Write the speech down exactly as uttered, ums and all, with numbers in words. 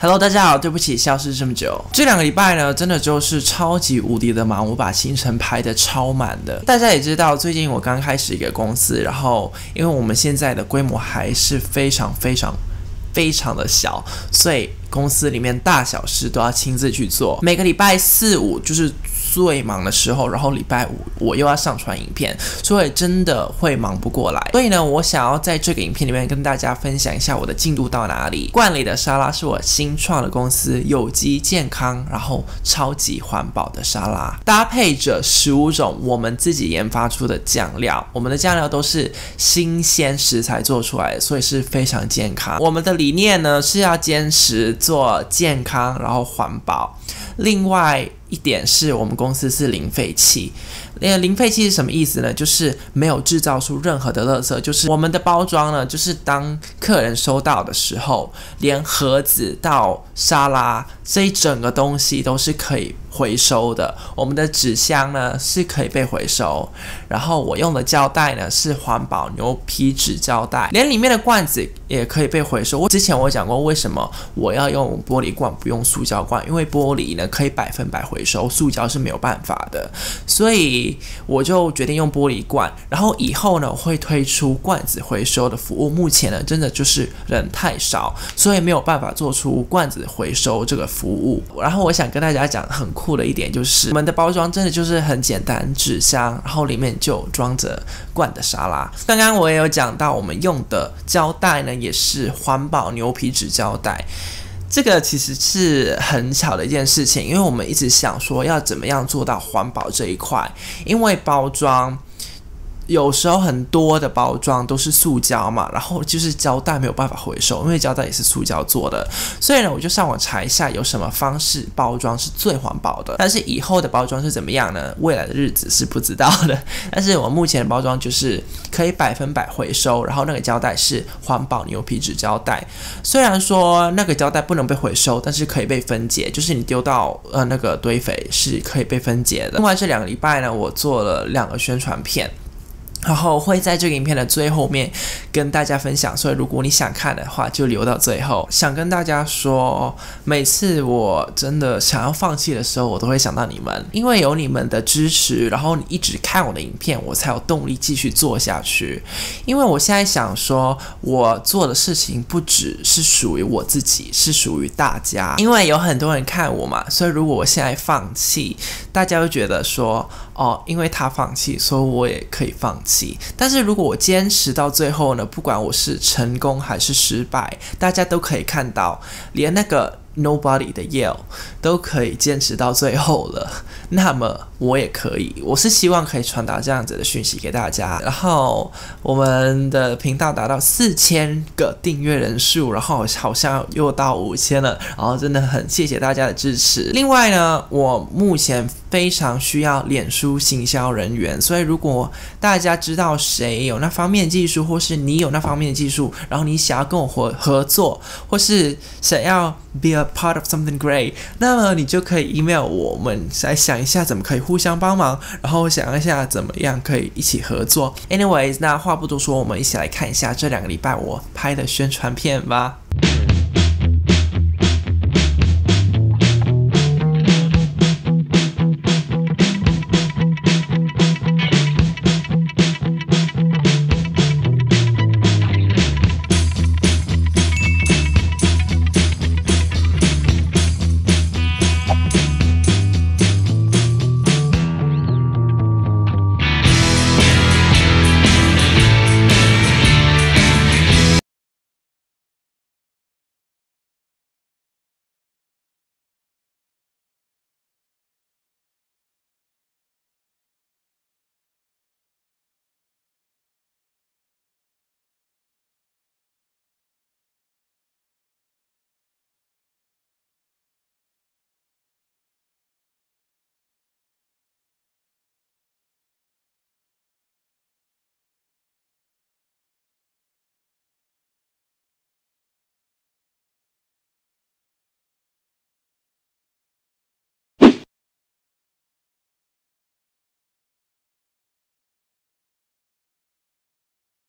Hello， 大家好，对不起，消失这么久。这两个礼拜呢，真的就是超级无敌的忙，我把行程排得超满的。大家也知道，最近我刚开始一个公司，然后因为我们现在的规模还是非常非常非常的小，所以公司里面大小事都要亲自去做。每个礼拜四五就是最忙的时候，然后礼拜五我又要上传影片，所以真的会忙不过来。所以呢，我想要在这个影片里面跟大家分享一下我的进度到哪里。罐里的沙拉是我新创的公司，有机健康，然后超级环保的沙拉，搭配着十五种我们自己研发出的酱料。我们的酱料都是新鲜食材做出来的，所以是非常健康。我们的理念呢是要坚持做健康，然后环保。另外一点是我们公司是零废弃。零废弃是什么意思呢？就是没有制造出任何的垃圾，就是我们的包装呢，就是当客人收到的时候，连盒子到沙拉这一整个东西都是可以回收的。我们的纸箱呢是可以被回收，然后我用的胶带呢是环保牛皮纸胶带，连里面的罐子也可以被回收。之前我讲过为什么我要用玻璃罐不用塑胶罐，因为玻璃呢可以百分百回收，塑胶是没有办法的，所以我就决定用玻璃罐。然后以后呢我会推出罐子回收的服务，目前呢真的就是人太少，所以没有办法做出罐子回收这个服务。然后我想跟大家讲很酷的一点就是，我们的包装真的就是很简单，纸箱，然后里面就装着罐的沙拉。刚刚我也有讲到，我们用的胶带呢也是环保牛皮纸胶带。这个其实是很巧的一件事情，因为我们一直想说要怎么样做到环保这一块，因为包装有时候很多的包装都是塑胶嘛，然后就是胶带没有办法回收，因为胶带也是塑胶做的，所以呢我就上网查一下有什么方式包装是最环保的。但是以后的包装是怎么样呢？未来的日子是不知道的，但是我目前的包装就是可以百分百回收，然后那个胶带是环保牛皮纸胶带。虽然说那个胶带不能被回收，但是可以被分解，就是你丢到呃那个堆肥是可以被分解的。另外这两个礼拜呢，我做了两个宣传片，然后会在这个影片的最后面跟大家分享，所以如果你想看的话就留到最后。想跟大家说，每次我真的想要放弃的时候，我都会想到你们，因为有你们的支持，然后你一直看我的影片，我才有动力继续做下去。因为我现在想说，我做的事情不只是属于我自己，是属于大家。因为有很多人看我嘛，所以如果我现在放弃，大家会觉得说，哦，因为他放弃，所以我也可以放弃。但是如果我坚持到最后呢，不管我是成功还是失败，大家都可以看到，连那个 nobody 的 Yale 都可以坚持到最后了，那么我也可以。我是希望可以传达这样子的讯息给大家。然后我们的频道达到四千个订阅人数，然后好像又到五千了，然后真的很谢谢大家的支持。另外呢，我目前非常需要脸书行销人员，所以如果大家知道谁有那方面的技术，或是你有那方面的技术，然后你想要跟我合合作，或是想要 be a part of something great， 那么你就可以 email 我们来想一下怎么可以互相帮忙，然后想一下怎么样可以一起合作。Anyways， 那话不多说，我们一起来看一下这两个礼拜我拍的宣传片吧。